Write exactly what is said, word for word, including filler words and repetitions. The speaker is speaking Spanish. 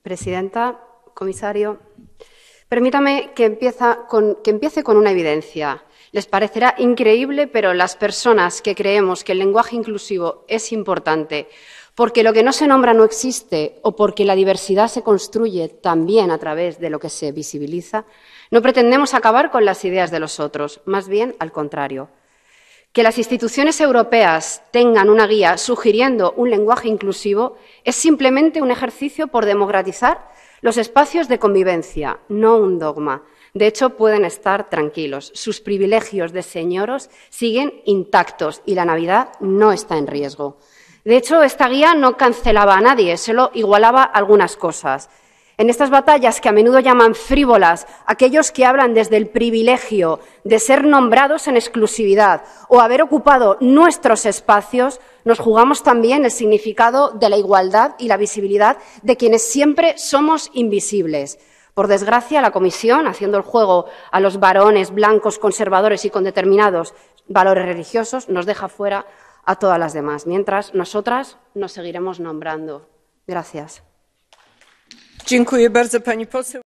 Presidenta, comisario, permítame que, empieza con, que empiece con una evidencia. Les parecerá increíble, pero las personas que creemos que el lenguaje inclusivo es importante porque lo que no se nombra no existe o porque la diversidad se construye también a través de lo que se visibiliza, no pretendemos acabar con las ideas de los otros, más bien al contrario. Que las instituciones europeas tengan una guía sugiriendo un lenguaje inclusivo es simplemente un ejercicio por democratizar los espacios de convivencia, no un dogma. De hecho, pueden estar tranquilos. Sus privilegios de señoros siguen intactos y la Navidad no está en riesgo. De hecho, esta guía no cancelaba a nadie, solo igualaba algunas cosas. En estas batallas que a menudo llaman frívolas, aquellos que hablan desde el privilegio de ser nombrados en exclusividad o haber ocupado nuestros espacios, nos jugamos también el significado de la igualdad y la visibilidad de quienes siempre somos invisibles. Por desgracia, la Comisión, haciendo el juego a los varones blancos, conservadores y con determinados valores religiosos, nos deja fuera a todas las demás, mientras nosotras nos seguiremos nombrando. Gracias. Dziękuję bardzo, pani poseł.